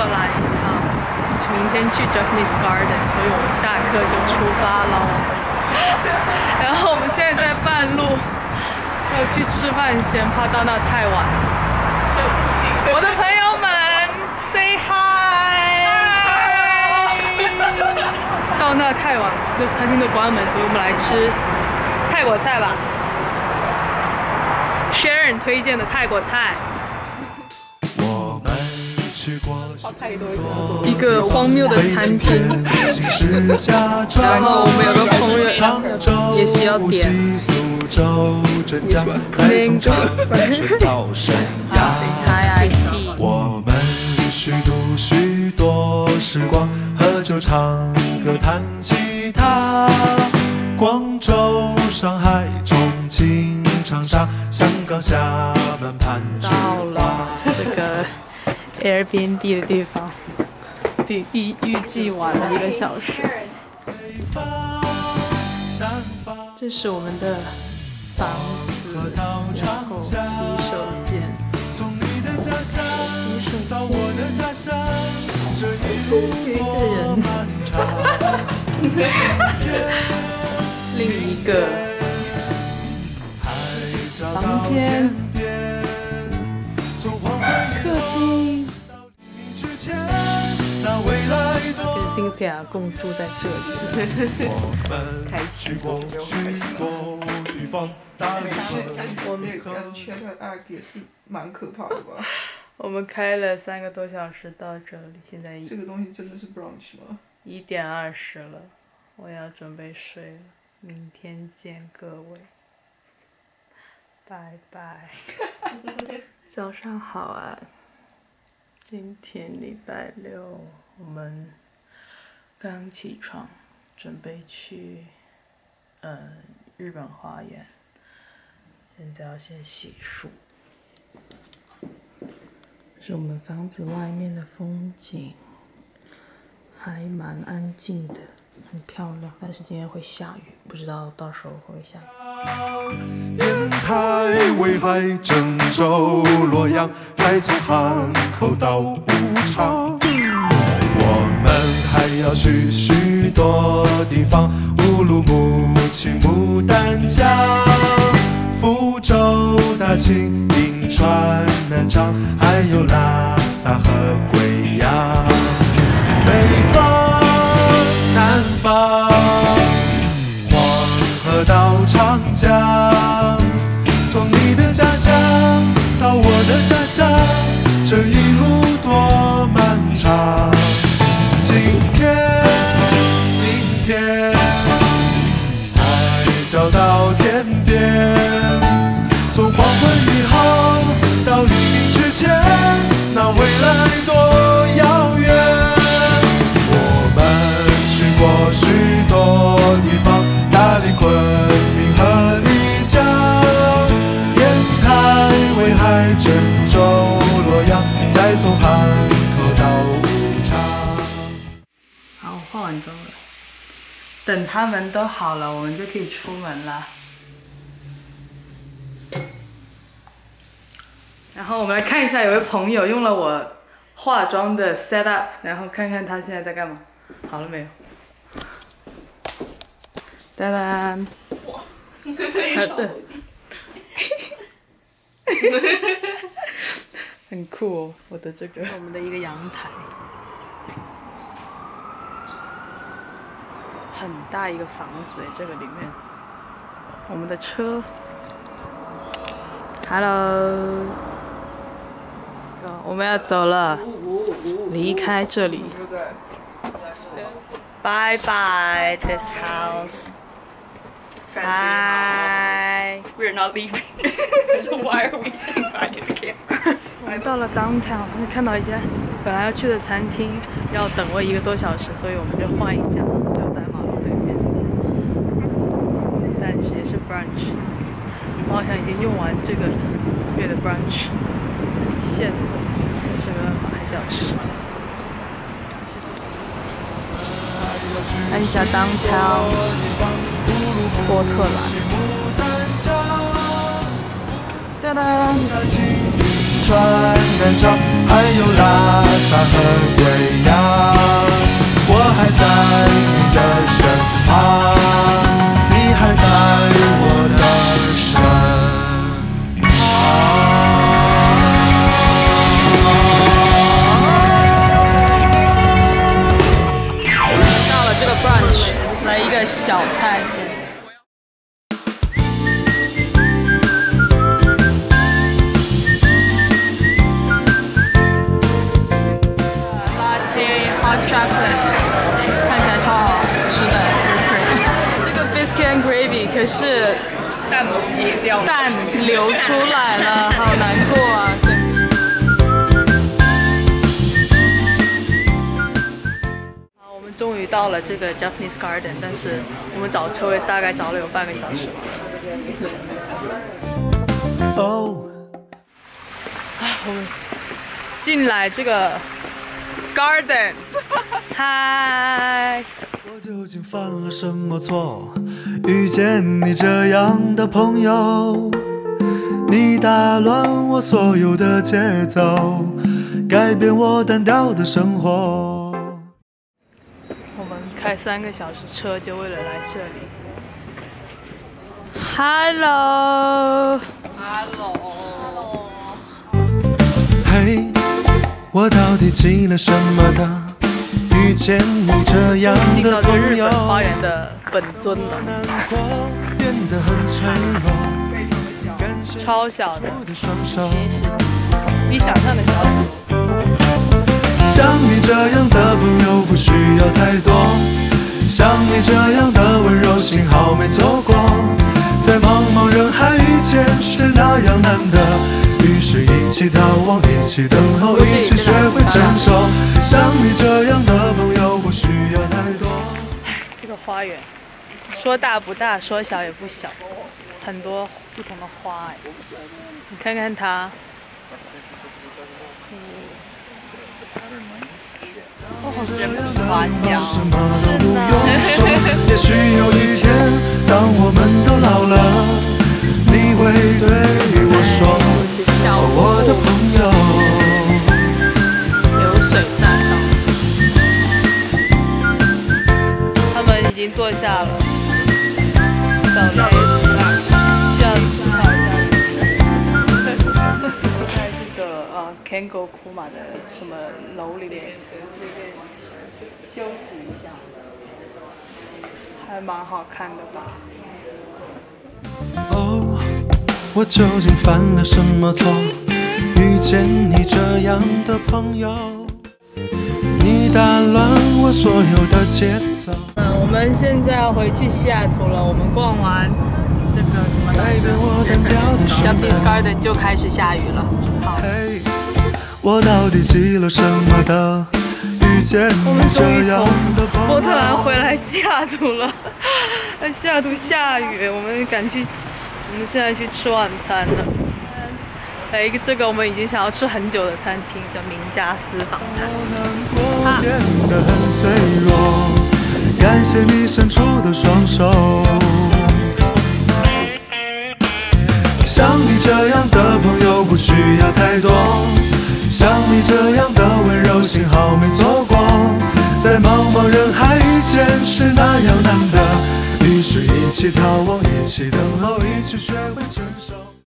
兰一趟，明天去 Japanese Garden， 所以我们下课就出发喽。然后我们现在在半路要去吃饭先，怕到那太晚。我的朋友们 ，say hi！ 到那太晚了，这餐厅都关门，所以我们来吃泰国菜吧。Sharon 推荐的泰国菜。一个荒谬的餐厅，然后我们有个朋友也需要点Thai iced tea。 我们虚度许多时光，喝酒、唱歌、弹吉他。广州、上海、重庆、长沙、香港、厦门、攀枝花。 到了这个 Airbnb 的地方，预计晚了1个小时。这是我们的房子，然后洗手间，一个人，另一个房间，客厅。跟Cynthia共住在这里，开心。 我们缺的2个也是蛮可怕的吧？ 我们开了3个多小时到这里，现在这个东西真的是 brunch 吗 ？1点20了，我要准备睡了，明天见各位，拜拜。早上好啊，今天礼拜6，我们刚起床，准备去日本花园，现在要先洗漱。这是我们房子外面的风景，还蛮安静的，很漂亮。但是今天会下雨，不知道到时候会不会下雨。 烟台、威海、郑州、洛阳，再从汉口到武昌。我们还要去许多地方，乌鲁木齐、牡丹江、福州、大庆、银川、南昌，还有拉萨和贵阳。北方、南方，黄河到长江，从你的家乡到我的家乡，这一路多漫长。今天、明天，海角到天边，从黄昏以后到黎明之前，那未来多遥远。我们去过许多地方，大理、昆明和丽江，烟台、威海、郑州、洛阳，再从汉口到武昌。 好，我化完妆了，等他们都好了，我们就可以出门了。然后我们来看一下，有位朋友用了我化妆的 set up， 然后看看他现在在干嘛。好了没有？当当，还有这，很酷哦，我的这个，我们的一个阳台，很大一个房子哎，这个里面，我们的车 ，Hello。我们要走了，离开这里。Bye bye this house. Bye. We're not leaving. So why are we saying bye to the camera? 我们到了 downtown， 看到一家本来要去的餐厅，要等我1个多小时，所以我们就换一家，就在马路对面。但是也是 brunch， 我好像已经用完这个月的 brunch。现是没办法，还是要吃。看一下 downtown 波特兰。哒哒。 川南桥，还有拉萨和贵阳。我还在你的身旁，你还在我的身到了这个 brunch， 来一个小菜先。Hot chocolate 看起来超好吃的，这个 biscuit and gravy 可是蛋流出来了，好难过啊！好，我们终于到了这个 Japanese Garden， 但是我们找车位大概找了有半个小时。 哦， 我们进来这个 Garden， 嗨。 我究竟犯了什么错？遇见你这样的朋友，你打乱我所有的节奏，改变我单调的生活。 我们开3个小时车就为了来这里。Hello。 嘿，我到底积了什么的？遇见你这样进到这个的朋友， 日本花园的本尊了， 变得很脆弱， 超小的， 我的双手。 比想象的小。 像你这样的朋友不需要太多，像你这样的温柔幸好没错过，在茫茫人海遇见是那样难得，于是一起逃亡，一起等候，一起学会承受。像你这样的朋友不需要太多。 这个花园说大不大，说小也不小，很多不同的花哎，你看看它。 花椒，什么都不用说。也许有一天，当我们都老了，你会对我说：“哦，我的朋友。” 流水栈道，他们已经坐下了，小累死了，需要思考一下。在这个Kengo Kuma 的什么楼里面休息一下，还蛮好看的吧。 哦，我究竟犯了什么错？遇见你这样的朋友，你打乱我所有的节奏。 我们现在要回去西雅图了。我们逛完这个什么来着 Japanese Garden 就开始下雨了。好， 我到底积了什么的？遇见你这样的朋友。 波特兰回来西雅图了，在西雅图下雨，我们现在去吃晚餐了。这个我们已经想要吃很久的餐厅叫名家私房餐。 变得很脆弱，感谢你伸出的双手。像你这样的朋友不需要太多，像你这样的温柔幸好没错过，在茫茫人海遇见是那样难得，于是一起逃亡，一起等候，一起学会承受。